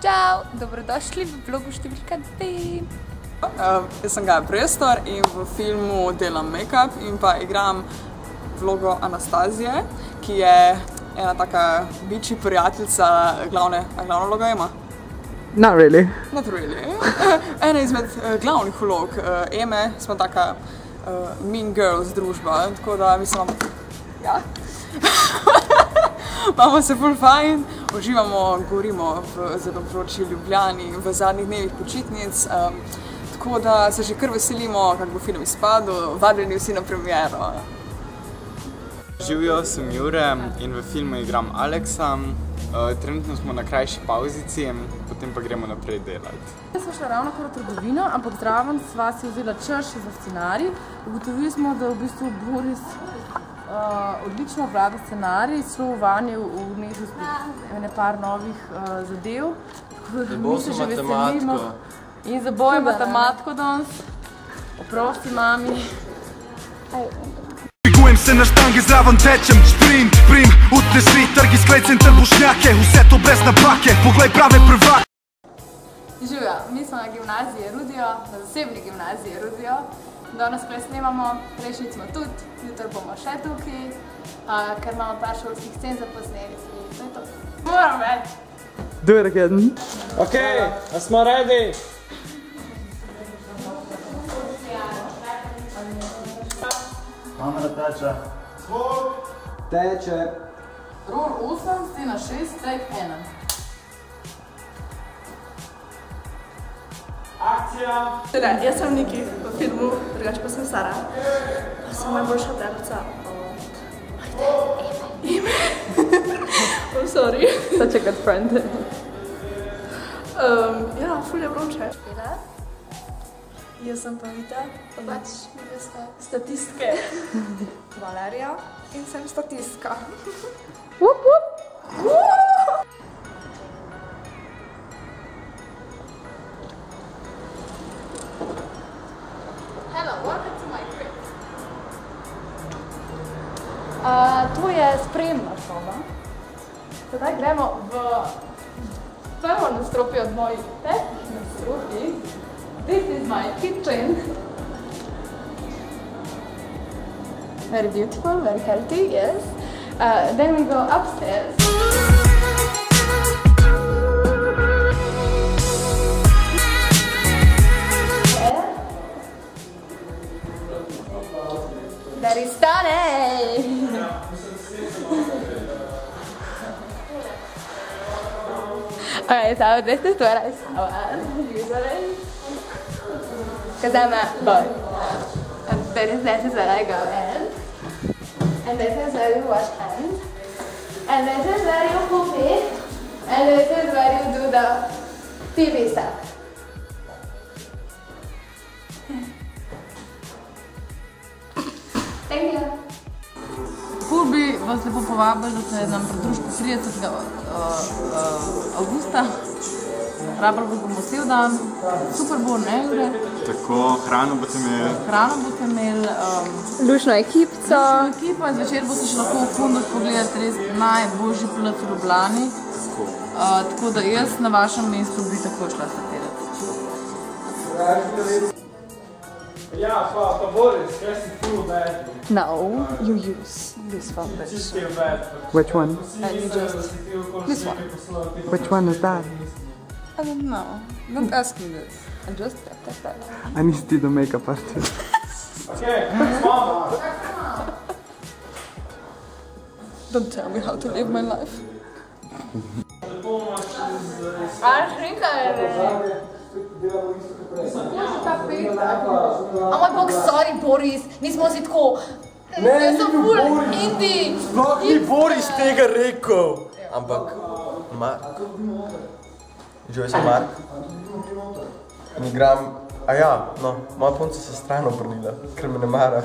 Čau, dobrodošli v vlogu številka 2. Jaz sem Gaja Prestor in v filmu delam make-up in pa igram vlogo Anastazije, ki je ena taka biči prijateljica glavno vlogo ima. Not really. Not really. Ena izmed glavnih vlog Eme, smo taka mean girls družba, tako da mislim, ja. Imamo se ful fajn, uživamo, govorimo v zelo vroči Ljubljani v zadnjih dnevih počitnic, tako da se že kar veselimo, kako bo film izpadel, vabljeni vsi na premiero. Živijo, sem Jure in v filmu igram Aleksa. Trenutno smo na krajši pauzici, potem pa gremo naprej delati. Jaz sem šla ravno v trgovino, ampak zraven sva si vzela čas še za scenarij. Ugotovili smo, da v bistvu Boris odlično obvlada scenarij, šlo vanje v par novih zadev. Mi se že veselimo. In za boje matematiko danes. Oprosti, mami. Dvigujem se na štangi, zraven tečem, sprint, utnesli trgi, sklej center Bošnjake, vse to brez napake, poglej prave prvake. Živja, mi smo na gimnaziji Rudijo, na zasebni gimnaziji Rudijo. Danes kaj snemamo, prejšnji smo tudi, jutri bomo še tukaj, ker imamo par šolskih scen za posneti in to je to. Moram več! Do it again. Ok, a smo ready? Kamera teče. Teče. Rol 8, scena 6, take 1. Akcija! Jaz sem Niki v filmu, drugače pa sem Sara. Pa sem najboljša prijateljica od Eme. I'm sorry. Such a good friend. Ja, ful je vroče. Jaz sem pa Vita. Pač, jaz sem statistke. Valerija in sem statistka. Wup, wup. Hello, welcome to my crib. To je spremna soba. Sedaj gremo v prvo nadstropje od mojih petih nadstropij. This is my kitchen. Very beautiful, very healthy, yes. Then we go upstairs. That is stunning! Okay, so this is what I sew as usually. Because I'm a boy. And this is where I go in. And this is where you wash hands. And this is where you cook it. And this is where you do the TV stuff. Thank you. Ful bi vas lepo povabili, da se nam pridružite 30. avgusta. Rabili bomo cel dan. Super bo, ne, Jure? Tako, hrano boste imeli. Hrano boste imeli. Lušno ekipico. Lušno ekipo in zvečer boste še lahko v Fundus pogledati res najboljši plac v Ljubljani. Tako da jaz na vašem mestu bi tako šla startirati. Ja, pa Boris, kaj si ful bad? No, you use this foundation. Which one? And you just... this one. Which one is that? I don't know. Don't ask me this. And just tap. I need to do the makeup artist. Okay, mama! Don't tell me how to live my life. Moj bog, sorry Boris, nismo si tako... Jaz sem ful indi. Sploh ni Boris tega rekel. Ampak, Mark. Živaj sem Mark. In igram, moja punca se stran obrnila, ker me ne mara.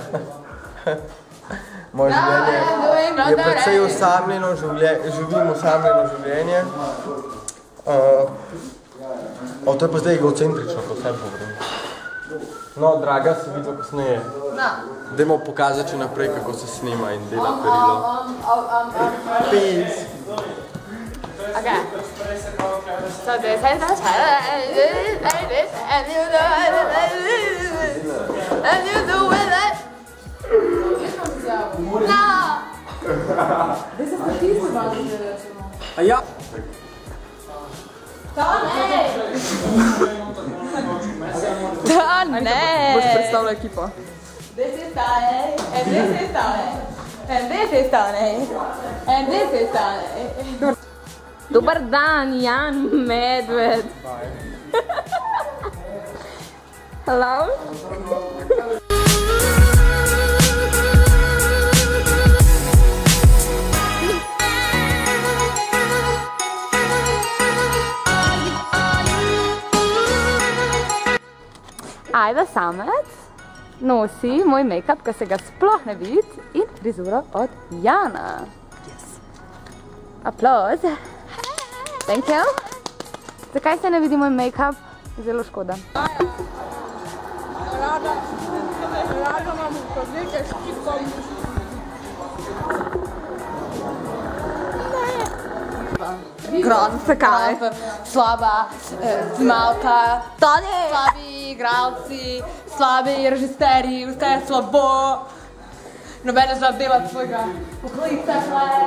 Moje življenje je precej osamljeno, živim osamljeno življenje. To je pa zdaj egocentrično, ko sem povedal. No, draga, se vidimo kasneje. Dajmo pokazati še naprej, kako se snima in dela perilo. Peace! Okay. So this is the and you do with it. No. This is the piece of our A ja. Boš predstavila ekipo. This is Tony, and this is Tony, and this is Tony, and this is Tony. Dobar dan, Jan Medved. Hello? Ajda Samec nosi moj make-up, ki se ga sploh ne vidi, in frizuro od Jana. Aplauz. Thank you. Zakaj se ne vidi moj make-up? Zelo škoda. Rada imam nekaj špikom. Grozno se kaj. Slaba smalka, slabi igralci, slabi režisterji, vse je slabo. Nobene zna delati svojega poklica,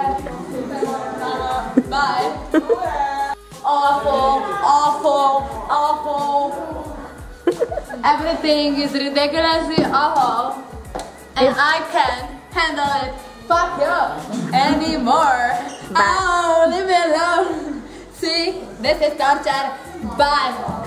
bye. Awful, awful, awful. Everything is ridiculously awful. And I can't handle it. Fuck you anymore. Oh, leave me alone. See, this is torture. Bye.